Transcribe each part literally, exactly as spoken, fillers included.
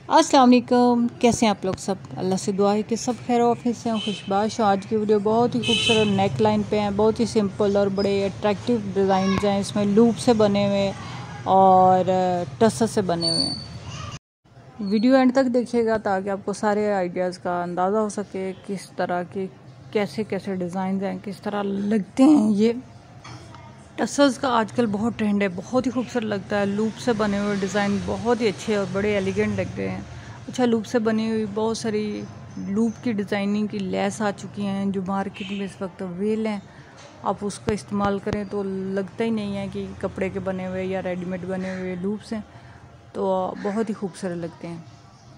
अस्सलाम वालेकुम, कैसे हैं आप लोग सब। अल्लाह से दुआ है कि सब खैर ऑफिस से खुशबाश हो। आज की वीडियो बहुत ही खूबसूरत नेक लाइन पे हैं, बहुत ही सिंपल और बड़े अट्रैक्टिव डिज़ाइन हैं। इसमें लूप से बने हुए और टसर से बने हुए हैं। वीडियो एंड तक देखिएगा ताकि आपको सारे आइडियाज़ का अंदाज़ा हो सके किस तरह के कैसे कैसे डिज़ाइन हैं, किस तरह लगते हैं। ये टसर्स का आजकल बहुत ट्रेंड है, बहुत ही खूबसूरत लगता है। लूप से बने हुए डिज़ाइन बहुत ही अच्छे और बड़े एलिगेंट लगते हैं। अच्छा, लूप से बनी हुई बहुत सारी लूप की डिज़ाइनिंग की लेस आ चुकी हैं जो मार्केट में इस वक्त अवेल हैं। आप उसका इस्तेमाल करें तो लगता ही नहीं है कि कपड़े के बने हुए या रेडीमेड बने हुए लूप्स हैं, तो बहुत ही खूबसूरत लगते हैं।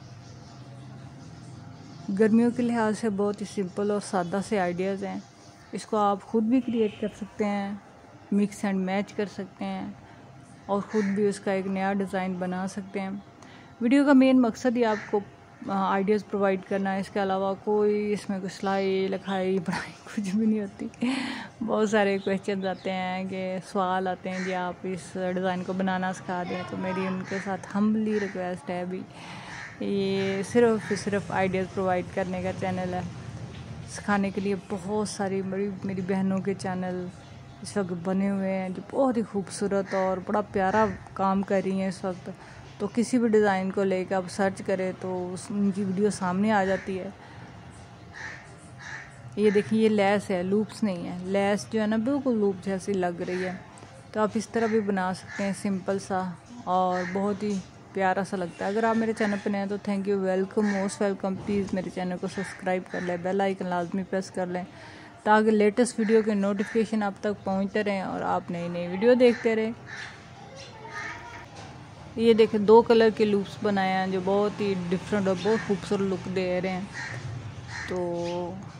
गर्मियों के लिहाज से बहुत ही सिंपल और सादा से आइडियाज़ हैं। इसको आप ख़ुद भी क्रिएट कर सकते हैं, मिक्स एंड मैच कर सकते हैं और ख़ुद भी उसका एक नया डिज़ाइन बना सकते हैं। वीडियो का मेन मकसद ही आपको आइडियाज़ प्रोवाइड करना है। इसके अलावा कोई इसमें कुछ सिलाई लिखाई पढ़ाई कुछ भी नहीं होती। बहुत सारे क्वेश्चन आते हैं कि सवाल आते हैं कि आप इस डिज़ाइन को बनाना सिखा दें, तो मेरी उनके साथ हम्बली रिक्वेस्ट है। अभी ये सिर्फ सिर्फ आइडियाज़ प्रोवाइड करने का चैनल है। सिखाने के लिए बहुत सारी बड़ी मेरी बहनों के चैनल इस वक्त बने हुए हैं जो बहुत ही खूबसूरत और बड़ा प्यारा काम कर रही हैं इस वक्त। तो किसी भी डिज़ाइन को लेकर आप सर्च करें तो उनकी वीडियो सामने आ जाती है। ये देखिए, ये लेस है, लूप्स नहीं है। लेस जो है ना बिल्कुल लूप जैसी लग रही है। तो आप इस तरह भी बना सकते हैं, सिंपल सा और बहुत ही प्यारा सा लगता है। अगर आप मेरे चैनल पर नए हैं तो thank you, welcome, most welcome. Please मेरे चैनल को सब्सक्राइब कर लें, बेल आइकन लाजमी प्रेस कर लें ताकि लेटेस्ट वीडियो के नोटिफिकेशन आप तक पहुंचते रहें और आप नई नई वीडियो देखते रहें। ये देखें, दो कलर के लूप्स बनाए हैं जो बहुत ही डिफरेंट और बहुत खूबसूरत लुक दे रहे हैं। तो